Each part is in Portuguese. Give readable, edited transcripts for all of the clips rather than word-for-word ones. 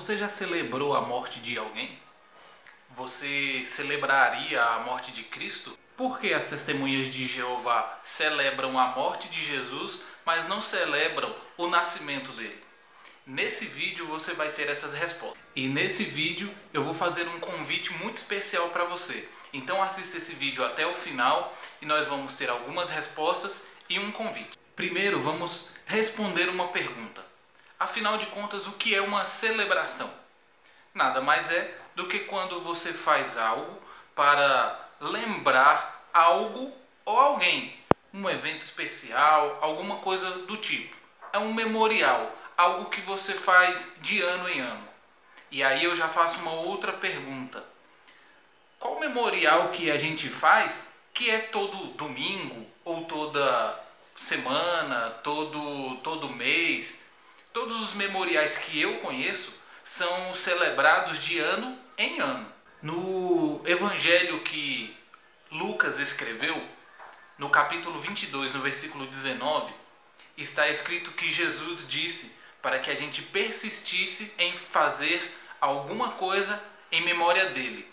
Você já celebrou a morte de alguém? Você celebraria a morte de Cristo? Por que as testemunhas de Jeová celebram a morte de Jesus, mas não celebram o nascimento dele? Nesse vídeo você vai ter essas respostas. E nesse vídeo eu vou fazer um convite muito especial para você. Então assista esse vídeo até o final e nós vamos ter algumas respostas e um convite. Primeiro vamos responder uma pergunta. Afinal de contas, o que é uma celebração? Nada mais é do que quando você faz algo para lembrar algo ou alguém. Um evento especial, alguma coisa do tipo. É um memorial, algo que você faz de ano em ano. E aí eu já faço uma outra pergunta. Qual memorial que a gente faz que é todo domingo ou toda semana, todo mês? Todos os memoriais que eu conheço são celebrados de ano em ano. No evangelho que Lucas escreveu, no capítulo 22, no versículo 19, está escrito que Jesus disse para que a gente persistisse em fazer alguma coisa em memória dele.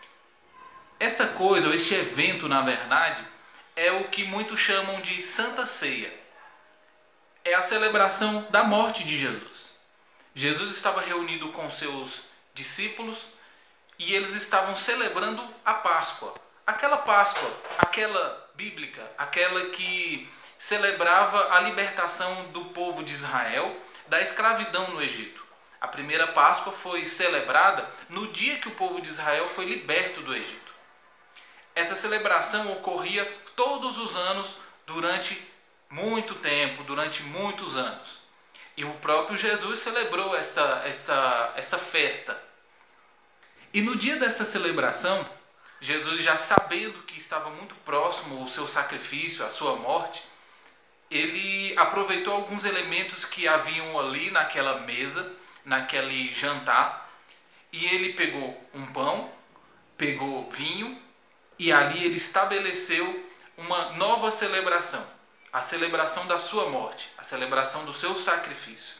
Esta coisa, ou este evento, na verdade, é o que muitos chamam de Santa Ceia. É a celebração da morte de Jesus. Jesus estava reunido com seus discípulos e eles estavam celebrando a Páscoa. Aquela Páscoa, aquela bíblica, aquela que celebrava a libertação do povo de Israel da escravidão no Egito. A primeira Páscoa foi celebrada no dia que o povo de Israel foi liberto do Egito. Essa celebração ocorria todos os anos durante muito tempo, durante muitos anos. E o próprio Jesus celebrou essa festa. E no dia dessa celebração, Jesus, já sabendo que estava muito próximo o seu sacrifício, a sua morte, ele aproveitou alguns elementos que haviam ali naquela mesa, naquele jantar, e ele pegou um pão, pegou vinho, e ali ele estabeleceu uma nova celebração. A celebração da sua morte, a celebração do seu sacrifício.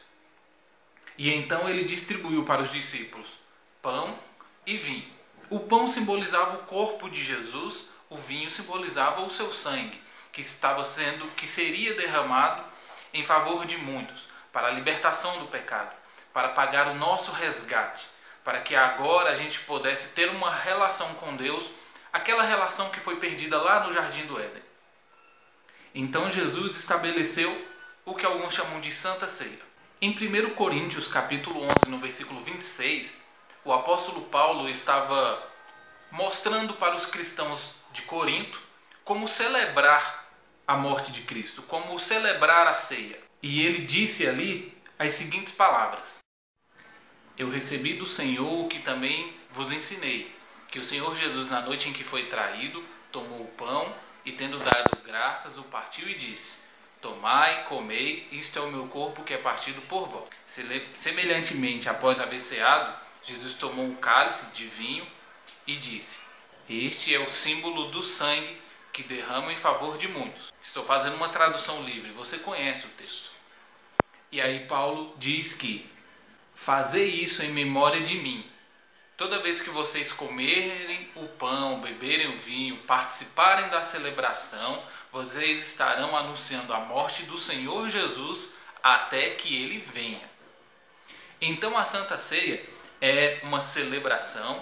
E então ele distribuiu para os discípulos pão e vinho. O pão simbolizava o corpo de Jesus, o vinho simbolizava o seu sangue, que seria derramado em favor de muitos, para a libertação do pecado, para pagar o nosso resgate, para que agora a gente pudesse ter uma relação com Deus, aquela relação que foi perdida lá no Jardim do Éden. Então Jesus estabeleceu o que alguns chamam de Santa Ceia. Em 1 Coríntios capítulo 11, no versículo 26, o apóstolo Paulo estava mostrando para os cristãos de Corinto como celebrar a morte de Cristo, como celebrar a ceia. E ele disse ali as seguintes palavras: Eu recebi do Senhor o que também vos ensinei, que o Senhor Jesus, na noite em que foi traído, tomou o pão e, tendo dado graças, o partiu e disse: Tomai, comei, isto é o meu corpo que é partido por vós. Semelhantemente, após haver ceado, Jesus tomou um cálice de vinho e disse: Este é o símbolo do sangue que derrama em favor de muitos. Estou fazendo uma tradução livre, você conhece o texto. E aí Paulo diz que fazei isso em memória de mim. Toda vez que vocês comerem o pão, beberem o vinho, participarem da celebração, vocês estarão anunciando a morte do Senhor Jesus até que ele venha. Então a Santa Ceia é uma celebração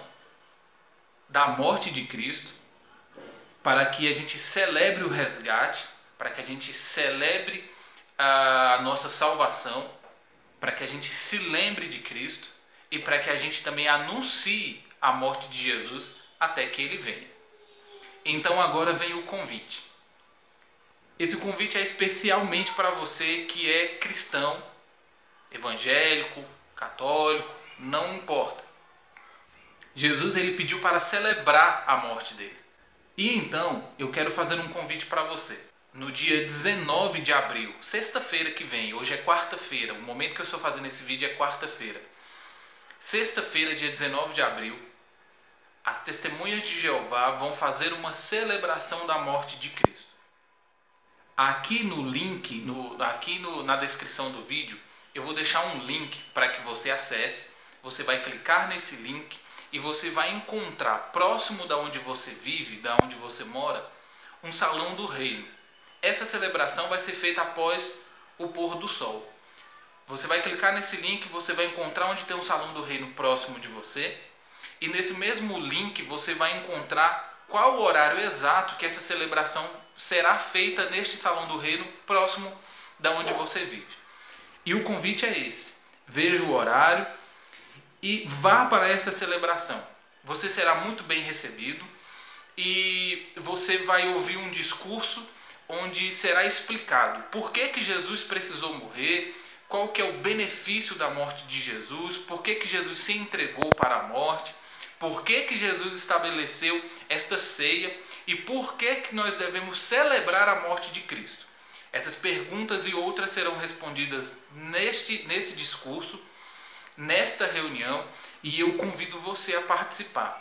da morte de Cristo, para que a gente celebre o resgate, para que a gente celebre a nossa salvação, para que a gente se lembre de Cristo, e para que a gente também anuncie a morte de Jesus até que ele venha. Então agora vem o convite. Esse convite é especialmente para você que é cristão, evangélico, católico, não importa. Jesus ele pediu para celebrar a morte dele. E então eu quero fazer um convite para você. No dia 19 de abril, sexta-feira que vem, hoje é quarta-feira, o momento que eu estou fazendo esse vídeo é quarta-feira. Sexta-feira, dia 19 de abril, as testemunhas de Jeová vão fazer uma celebração da morte de Cristo. Aqui no link, na descrição do vídeo, eu vou deixar um link para que você acesse, você vai clicar nesse link e você vai encontrar, próximo da onde você vive, da onde você mora, um salão do reino. Essa celebração vai ser feita após o pôr do sol. Você vai clicar nesse link, você vai encontrar onde tem um salão do reino próximo de você. E nesse mesmo link você vai encontrar qual o horário exato que essa celebração será feita neste salão do reino próximo da onde você vive. E o convite é esse: veja o horário e vá para esta celebração. Você será muito bem recebido e você vai ouvir um discurso onde será explicado por que Jesus precisou morrer, qual que é o benefício da morte de Jesus, por que Jesus se entregou para a morte, por que Jesus estabeleceu esta ceia e por que nós devemos celebrar a morte de Cristo. Essas perguntas e outras serão respondidas nesse discurso, nesta reunião, e eu convido você a participar.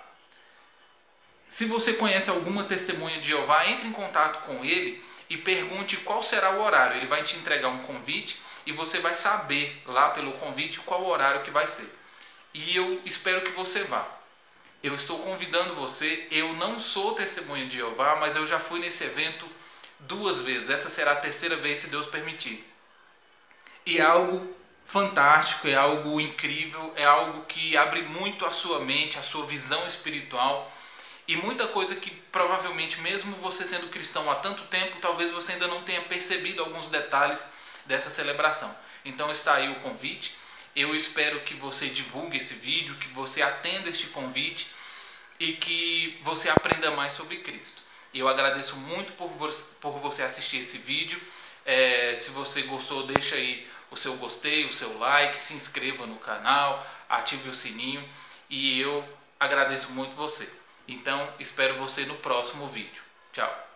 Se você conhece alguma testemunha de Jeová, entre em contato com ele e pergunte qual será o horário. Ele vai te entregar um convite e você vai saber lá pelo convite qual o horário que vai ser. E eu espero que você vá. Eu estou convidando você. Eu não sou testemunha de Jeová, mas eu já fui nesse evento 2 vezes. Essa será a 3ª vez, se Deus permitir. E é algo fantástico, é algo incrível, é algo que abre muito a sua mente, a sua visão espiritual. E muita coisa que provavelmente, mesmo você sendo cristão há tanto tempo, talvez você ainda não tenha percebido alguns detalhes dessa celebração. Então está aí o convite. Eu espero que você divulgue esse vídeo, que você atenda este convite e que você aprenda mais sobre Cristo. E eu agradeço muito por você assistir esse vídeo. Se você gostou, deixa aí o seu gostei, o seu like, se inscreva no canal, ative o sininho e eu agradeço muito você. Então, espero você no próximo vídeo. Tchau!